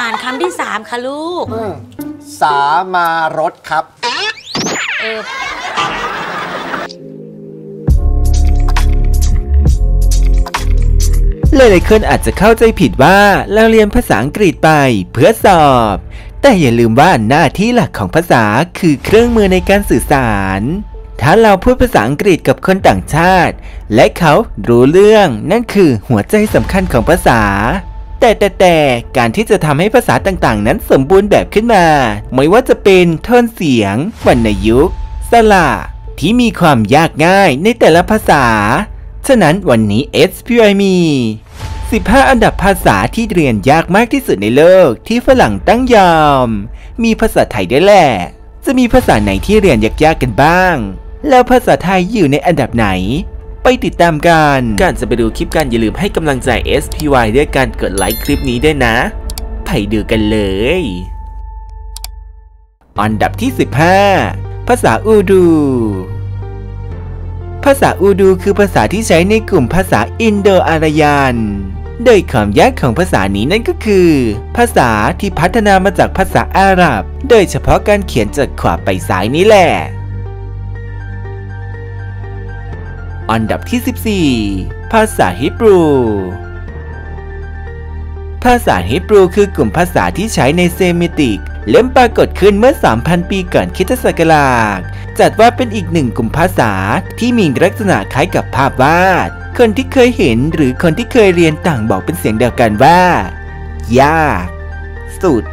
านคำที่3ค่ะลูกสามารถครับหลายๆคนอาจจะเข้าใจผิดว่าเราเรียนภาษาอังกฤษไปเพื่อสอบแต่อย่าลืมว่าหน้าที่หลักของภาษาคือเครื่องมือในการสื่อสารถ้าเราพูดภาษาอังกฤษกับคนต่างชาติและเขารู้เรื่องนั่นคือหัวใจสำคัญของภาษาแต่การที่จะทำให้ภาษาต่างๆนั้นสมบูรณ์แบบขึ้นมาไม่ว่าจะเป็นโทนเสียงวรรณยุกต์สระที่มีความยากง่ายในแต่ละภาษาฉะนั้นวันนี้ SPI มี15 อันดับภาษาที่เรียนยากมากที่สุดในโลกที่ฝรั่งตั้งยอมมีภาษาไทยด้วยแหละจะมีภาษาไหนที่เรียนยากๆกันบ้างแล้วภาษาไทยอยู่ในอันดับไหนไปติดตามกันก่อนจะไปดูคลิปกันอย่าลืมให้กำลังใจ SPY ด้วยการกดไลค์คลิปนี้ด้วยนะไปดูกันเลยอันดับที่15ภาษาอูดูภาษาอูดูคือภาษาที่ใช้ในกลุ่มภาษาอินโดอารยันโดยความยากของภาษานี้นั่นก็คือภาษาที่พัฒนามาจากภาษาอาหรับโดยเฉพาะการเขียนจากขวาไปซ้ายนี่แหละอันดับที่14ภาษาฮีบรูภาษาฮีบรูคือกลุ่มภาษาที่ใช้ในเซมิติกเริ่มปรากฏขึ้นเมื่อ 3,000 ปีก่อนคริสตศักราชจัดว่าเป็นอีกหนึ่งกลุ่มภาษาที่มีลักษณะคล้ายกับภาพวาดคนที่เคยเห็นหรือคนที่เคยเรียนต่างบอกเป็นเสียงเดียวกันว่ายากสุด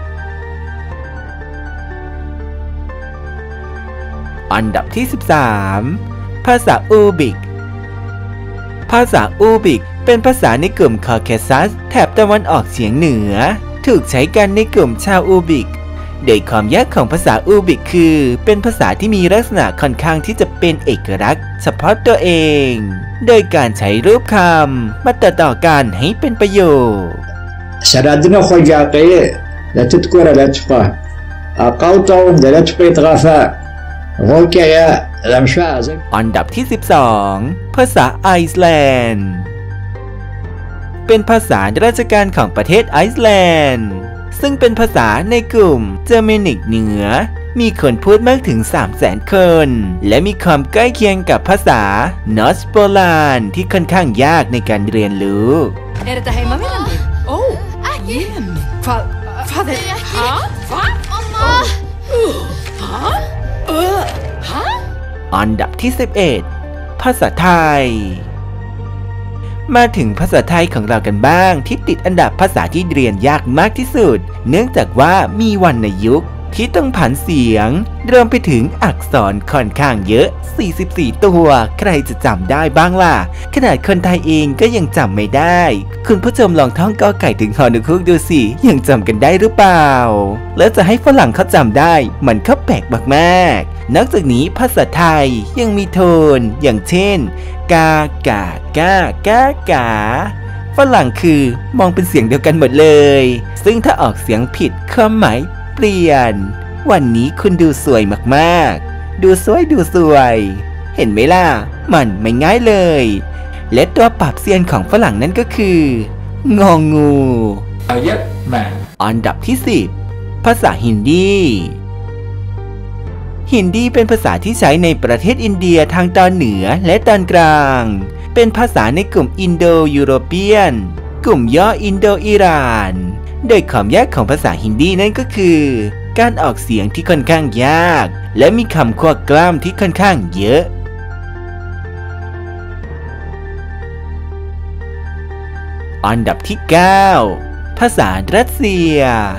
อันดับที่13ภาษาอูบิกภาษาอูบิกเป็นภาษาในกลุ่มคอเคซัสแถบตะวันออกเฉียงเหนือถูกใช้กันในกลุ่มชาวอูบิกโดยความยากของภาษาอูบิกคือเป็นภาษาที่มีลักษณะค่อนข้างที่จะเป็นเอกลักษณ์เฉพาะตัวเองโดยการใช้รูปคำมาต่อกันให้เป็นประโยค سردنا خجاقي لا تذكر لا تبقى قوطو لا تبقى تغافى غوكيا لمشاز อันดับที่12ภาษาไอซ์แลนด์เป็นภาษาราชการของประเทศไอซ์แลนด์ซึ่งเป็นภาษาในกลุ่มเจอร์แมนิกเหนือมีคนพูดมากถึง 300,000 คนและมีความใกล้เคียงกับภาษานอร์สโปแลนด์ที่ค่อนข้างยากในการเรียนรู้ อันดับที่11ภาษาไทยมาถึงภาษาไทยของเรากันบ้างที่ติดอันดับภาษาที่เรียนยากมากที่สุดเนื่องจากว่ามีวรรณยุกต์ที่ต้องผันเสียงรวมไปถึงอักษรค่อนข้างเยอะ44ตัวใครจะจำได้บ้างล่ะขนาดคนไทยเองก็ยังจำไม่ได้คุณผู้ชมลองท่องกอไก่ถึงฮอนุคุกดูสิยังจำกันได้หรือเปล่าแล้วจะให้ฝรั่งเขาจำได้มันก็แปลกมากๆนอกจากนี้ภาษาไทยยังมีโทนอย่างเช่นกากากากากาฝรั่งคือมองเป็นเสียงเดียวกันหมดเลยซึ่งถ้าออกเสียงผิดความหมายเปลี่ยนวันนี้คุณดูสวยมากๆดูสวยเห็นไหมล่ะมันไม่ง่ายเลยและตัวปรับเสียงของฝรั่งนั่นก็คืององูอันดับที่10ภาษาฮินดีเป็นภาษาที่ใช้ในประเทศอินเดียทางตอนเหนือและตอนกลางเป็นภาษาในกลุ่มอินโดยุโรเปียนกลุ่มย่ออินโดอิหร่านโดยความยากของภาษาฮินดีนั่นก็คือการออกเสียงที่ค่อนข้างยากและมีคำควบกล้ำที่ค่อนข้างเยอะอันดับที่9ภาษารัสเซีย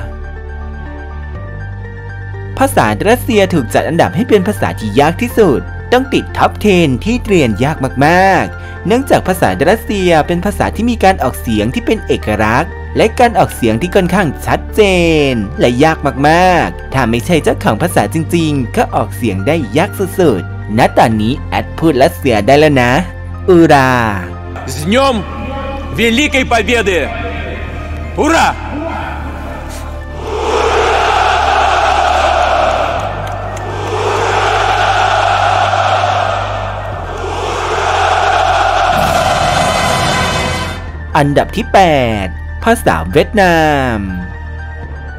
ภาษารัสเซียถูกจัดอันดับให้เป็นภาษาที่ยากที่สุดต้องติดท็อป 10 ที่เรียนยากมากๆเนื่องจากภาษารัสเซียเป็นภาษาที่มีการออกเสียงที่เป็นเอกลักษณ์และการออกเสียงที่ค่อนข้างชัดเจนและยากมากๆถ้าไม่ใช่เจ้าของภาษาจริงๆก็ออกเสียงได้ยากสุดๆณตอนนี้แอดพูดรัสเซียได้แล้วนะอูรา С днем Великой Победы! Ура! อันดับที่8ภาษาเวียดนาม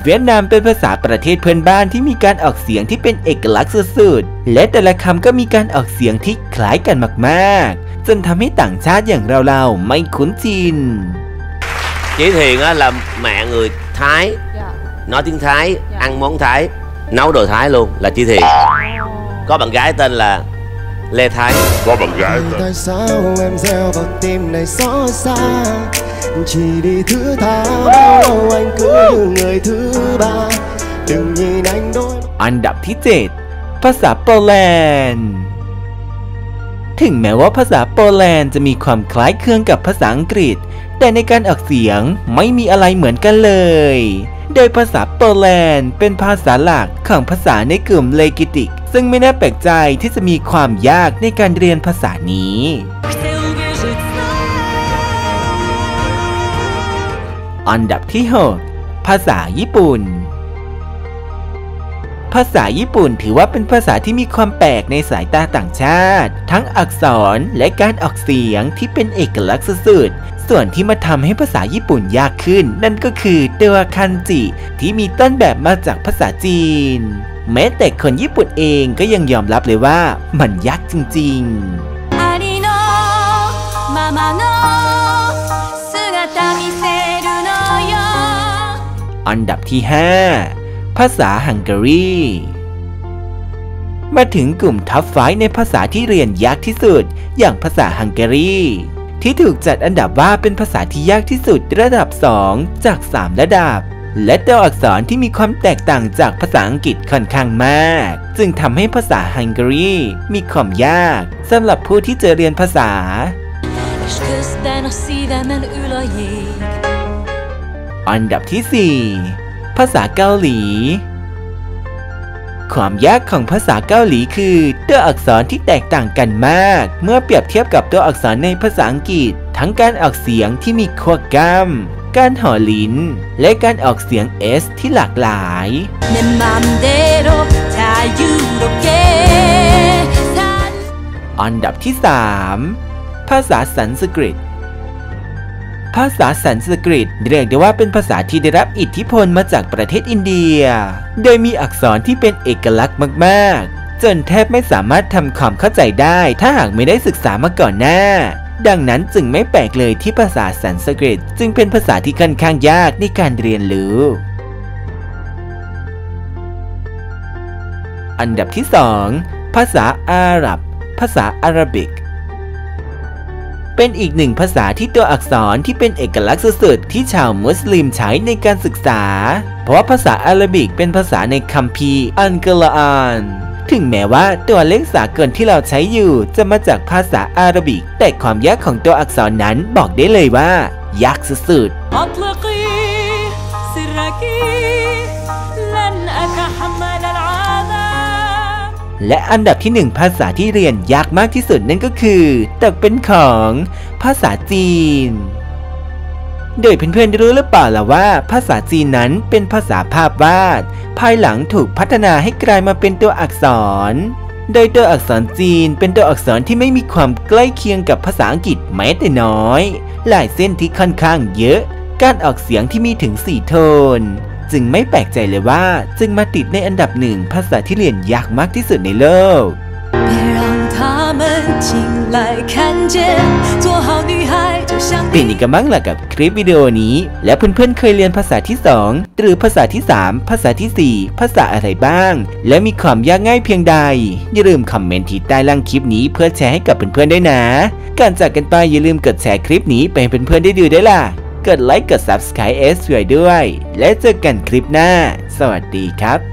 เวียดนามเป็นภาษาประเทศเพื่อนบ้านที่มีการออกเสียงที่เป็นเอกลักษณ์สุดๆและแต่ละคำก็มีการออกเสียงที่คล้ายกันมากๆจนทำให้ต่างชาติอย่างเราๆไม่คุ้นชิน Chị Thiền á là mẹ người Thái, nói tiếng Thái, ăn món Thái, nấu đồ Thái luôn là chị Thiền. Có bạn gái tên là Lê Thái. Có bạn gái tên Tại sao em gieo vào tim này xót xa, chỉ đi thứ tha bao lâu anh cứ như người thứ ba, đừng nhìn anh đôi อันดับที่ 7 ภาษาโปแลนด์ถึงแม้ว่าภาษาโปแลนด์จะมีความคล้ายคลึงกับภาษาอังกฤษแต่ในการออกเสียงไม่มีอะไรเหมือนกันเลยโดยภาษาโปแลนด์เป็นภาษาหลักของภาษาในกลุ่มเลกิติกซึ่งไม่น่าแปลกใจที่จะมีความยากในการเรียนภาษานี้อันดับที่ 6 ภาษาญี่ปุ่นภาษาญี่ปุ่นถือว่าเป็นภาษาที่มีความแปลกในสายตาต่างชาติทั้งอักษรและการออกเสียงที่เป็นเอกลักษณ์สุดๆส่วนที่มาทำให้ภาษาญี่ปุ่นยากขึ้นนั่นก็คือตัวคันจิที่มีต้นแบบมาจากภาษาจีนแม้แต่คนญี่ปุ่นเองก็ยังยอมรับเลยว่ามันยากจริงๆอันดับที่ 5 ภาษาฮังการีมาถึงกลุ่มท็อป5ในภาษาที่เรียนยากที่สุดอย่างภาษาฮังการีที่ถูกจัดอันดับว่าเป็นภาษาที่ยากที่สุดระดับ 2 จาก 3 ระดับและตัวอักษรที่มีความแตกต่างจากภาษาอังกฤษค่อนข้างมากจึงทำให้ภาษาฮังการีมีความยากสำหรับผู้ที่จะเรียนภาษาอันดับที่ 4 ภาษาเกาหลีความยากของภาษาเกาหลีคือตัวอักษรที่แตกต่างกันมากเมื่อเปรียบเทียบกับตัวอักษรในภาษาอังกฤษทั้งการออกเสียงที่มีควกล้ำการห่อลิ้นและการออกเสียง S ที่หลากหลายอันดับที่ 3 ภาษาสันสกฤตภาษาสันสกฤตเรียกได้ว่าเป็นภาษาที่ได้รับอิทธิพลมาจากประเทศอินเดียโดยมีอักษรที่เป็นเอกลักษณ์มากๆจนแทบไม่สามารถทำความเข้าใจได้ถ้าหากไม่ได้ศึกษามาก่อนหน้าดังนั้นจึงไม่แปลกเลยที่ภาษาสันสกฤตจึงเป็นภาษาที่ค่อนข้างยากในการเรียนรู้อันดับที่ 2 ภาษาอาหรับภาษาอาหรับิกเป็นอีกหนึ่งภาษาที่ตัวอักษรที่เป็นเอกลักษณ์สุดๆที่ชาวมุสลิมใช้ในการศึกษาเพราะภาษาอาหรับิกเป็นภาษาในคัมภีร์อัลกุรอานถึงแม้ว่าตัวเลขสากลที่เราใช้อยู่จะมาจากภาษาอาหรับิกแต่ความยากของตัวอักษรนั้นบอกได้เลยว่ายากสุดๆและอันดับที่ 1 ภาษาที่เรียนยากมากที่สุดนั่นก็คือตกเป็นของภาษาจีนโดยเพื่อนๆรู้หรือเปล่าล่ะว่าภาษาจีนนั้นเป็นภาษาภาพวาดภายหลังถูกพัฒนาให้กลายมาเป็นตัวอักษรโดยตัวอักษรจีนเป็นตัวอักษรที่ไม่มีความใกล้เคียงกับภาษาอังกฤษแม้แต่น้อยลายเส้นที่ค่อนข้างเยอะการออกเสียงที่มีถึง4โทนจึงไม่แปลกใจเลยว่าจึงมาติดในอันดับ 1ภาษาที่เรียนยากมากที่สุดในโลกเป็นอีกมั้งล่ะกับคลิปวิดีโอนี้และเพื่อนๆเคยเรียนภาษาที่ 2หรือภาษาที่ 3ภาษาที่ 4ภาษาอะไรบ้างและมีความยากง่ายเพียงใดอย่าลืมคอมเมนต์ที่ใต้ล่างคลิปนี้เพื่อแชร์ให้กับเพื่อนๆด้วยนะก่อนจากกันไปอย่าลืมกดแชร์คลิปนี้ไปให้เพื่อนๆได้ดูด้วยล่ะกดไลค์กด Subscribe ด้วยและเจอกันคลิปหน้าสวัสดีครับ